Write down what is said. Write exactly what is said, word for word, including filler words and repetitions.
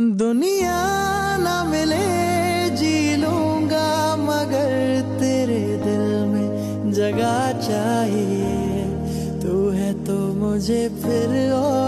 दुनिया ना मिले जी लूंगा मगर तेरे दिल में जगह चाहिए। तू है तो मुझे फिर और